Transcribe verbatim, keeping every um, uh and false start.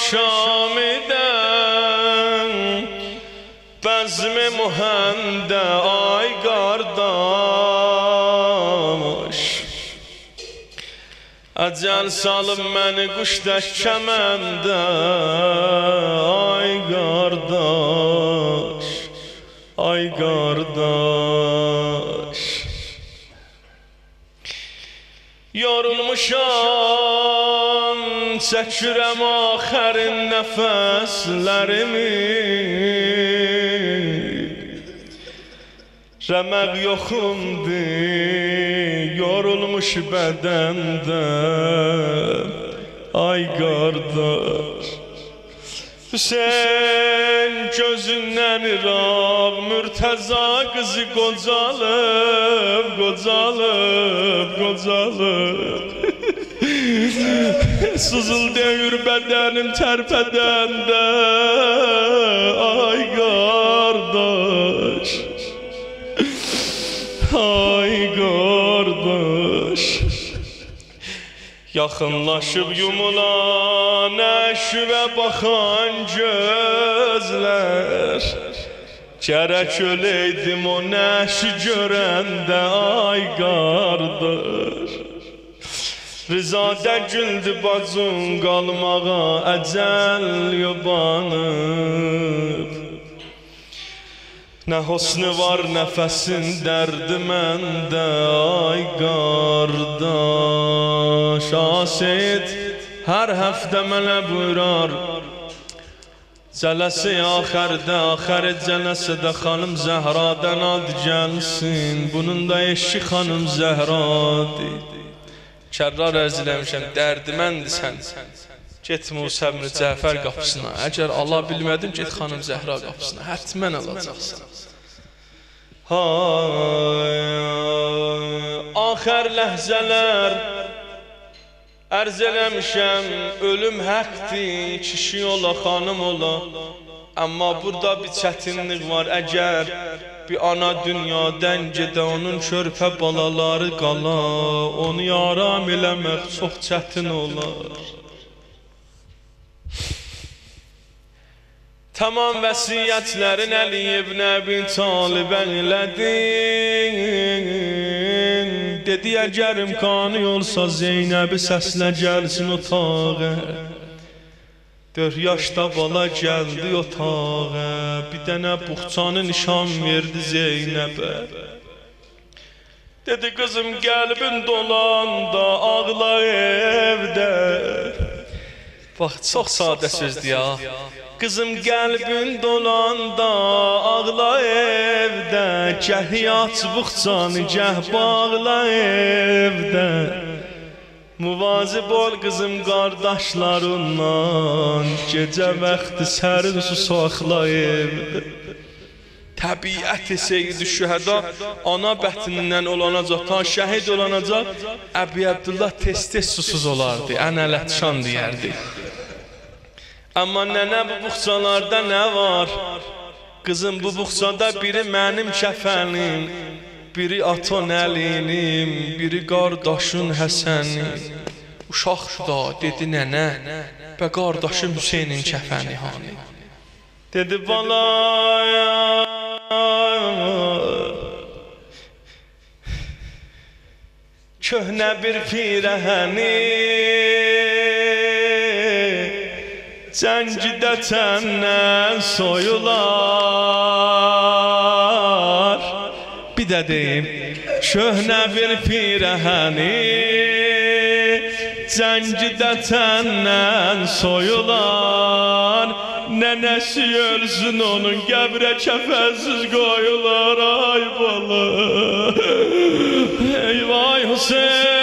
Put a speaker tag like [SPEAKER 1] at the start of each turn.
[SPEAKER 1] şamidən Bəzmi mühəndə ay qardaş Əcəl salıb məni quşdək kəməndə ay qardaş Ay qardaş Yorulmuşam çəkirəm axərin nəfəslərimi Rəməq yoxumdur yorulmuş bədəndə Ay qardaş Hüseyin gözündən iraq Mürtəza qızı qocalıb, qocalıb, qocalıb Sızıl deyir bədənim tərpədəndə Ay qardaş Ay qardaş Yaxınlaşıb yumulan əşvə baxan gözlər Gərək öləydim o nəşi görəndə ay qardaş Rızadə güldü bacım qalmağa əcəl yubanıb Nə hosnu var nəfəsin dərdi məndə ay qardaş Asid hər həftə mənə buyurar Cələsi axərdə, axəri cələsədə xanım Zəhradən ad gəlsin Bunun da eşki xanım Zəhradır Kərrar ərz eləmişəm, dərdiməndirsən Get Musa ibn Cəfər qapısına Əgər ala bilmədim, get xanım Zəhra qapısına Hətmən alacaqsan Axər ləhzələr Ərz eləmişəm, ölüm həqdir Kişi ola, xanım ola Amma burada bir çətinlik var Əgər bir ana dünyadan gedə Onun körpə balaları qala Onu yaram eləmək çox çətin olar Tamam vəsiyyətlərin Əli ibn Əbi Talibə elədin Dedi əgər imkanı olsa Zeynəbi səslə gəlsin otağa Dörd yaşda bala gəldi otağa Bir dənə buxçanı nişan verdi Zeynəbə Dedi qızım qəlbin dolanda ağla evdə Bax çox sadə sözdür ya Qızım qəlbin dolanda ağla evdə Gəh yaç buxçanı gəh bağla evdə Muvazib ol qızım qardaşlarından Gecə vaxtı sərin su saxla evdə Təbiəti Seyyid-i Şühəda ana bətnindən olanacaq Ta şəhid olanacaq Əbi Əbdullah tez-tez susuz olardı Ənələtşan deyərdi Amma nənə bu buxçalarda nə var? Qızım bu buxçada biri mənim kəfənim Biri aton əlinim Biri qardaşın Həsənim Uşaq da dedi nənə Bə qardaşım Hüseynin kəfəni hani Dedi bala Köhnə bir firəhəni Cəngidə təndən soyular Bir də deyim Köhnə bir firəhəni Cəngidə təndən soyular Nənəsi ölsün onun qəbrə kəfənsiz qoyular Ay bala Ey vay Hüseyin